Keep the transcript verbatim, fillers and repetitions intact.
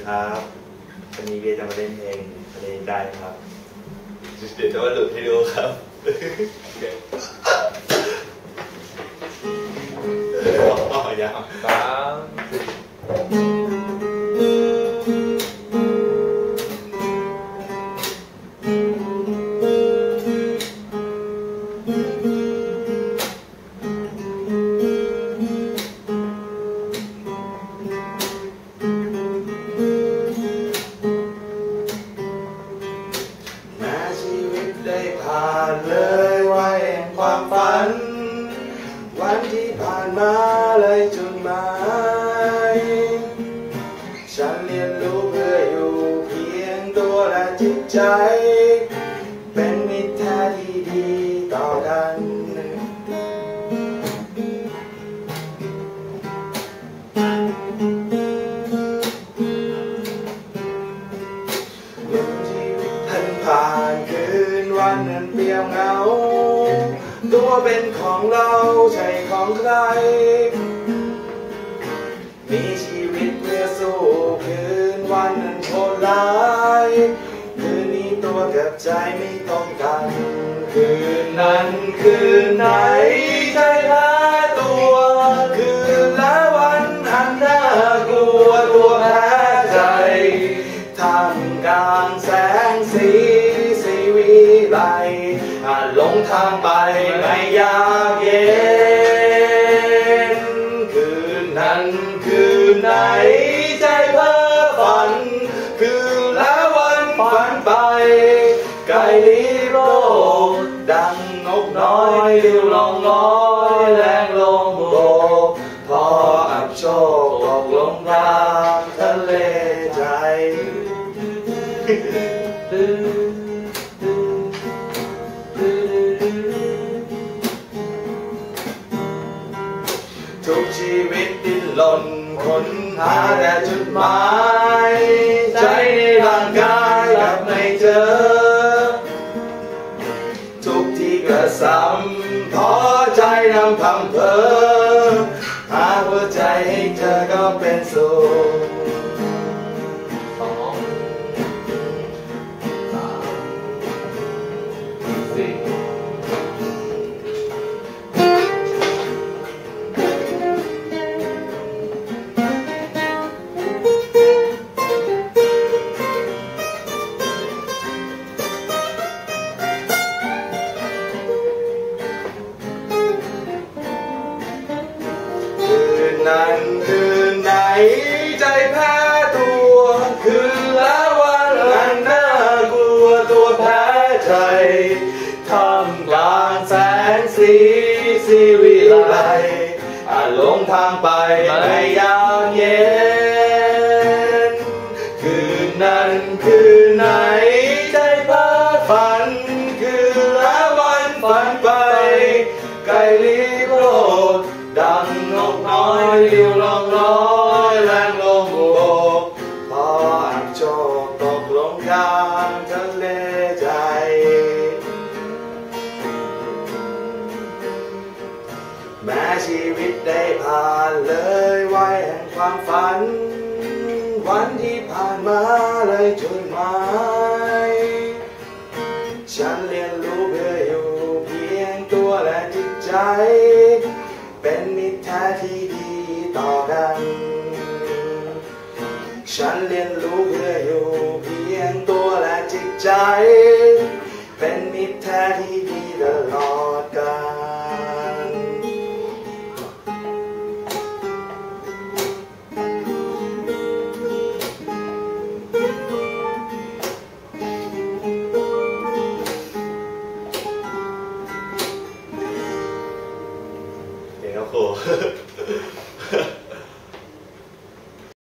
ครับวันนี้เบียร์จะมาเล่นเพลงทะเลใจครับเดี๋ยวจะมาหลุดให้ดูครับอ๋อยังสามได้ผ่านเลยวัยแห่งความฝันวันที่ผ่านมาเลยจุดหมายฉันเรียนรู้เพื่ออยู่เพียงตัวและจิตใจเป็นมิตรแท้ที่ดีต่อกันผ่านคืนวันนั้นเปลี่ยวเหงาตัวเป็นของเราใช่ของใครมีชีวิตเพื่อสู้คืนวันนั้นโหดร้ายคืนนี้ตัวกับใจไม่ต้องกันคืนนั้นคืนไหนใจแพ้ตัวคืนและวันอันน่ากลัวตัวแพ้ใจทำกลางแสงสีสีวิไลอาจหลงทางไปไม่ยากเย็นคืนนั้นคืนไหนใจเพ้อฝันคืนและวันฝันไปไกลลิบโลกดังนกน้อยเลี้ยวลองลอยแรงลมโบกพออับโชคตกลงกลางทะเลใจทุกชีวิตดิ้นรนค้นหาแต่จุดหมายใจในร่างกายกับไม่เจอทุกที่กระสับพอใจนำพังเพอหาหัวใจให้เธอก็เป็นสุขนั้นคืนไหนใจแพ้ตัวคืนและวันอันน่ากลัวตัวแพ้ใจทำกลางแสงสีสีวิไลอาจหลงทางไปไม่ยามเย็นคืนนั้นคืนไหนใจเพ้อฝันคืนและวันฝันไปไกลลิบโลกดังนกน้อยเลี้ยวลองลอยแรงลมโบกพออับโชคตกลงกลางทะเลใจแม้ชีวิตได้ผ่านเลยวัยแห่งความฝันวันที่ผ่านมาเลยจุดหมายฉันเรียนรู้เพื่ออยู่เพียงตัวและจิตใจเป็นมิตรแท้ที่ดีต่อกันฉันเรียนรู้เพื่ออยู่เพียงตัวและจิตใจเป็นมิตรแท้ที่ดีตลอดกาลเก่งครับครู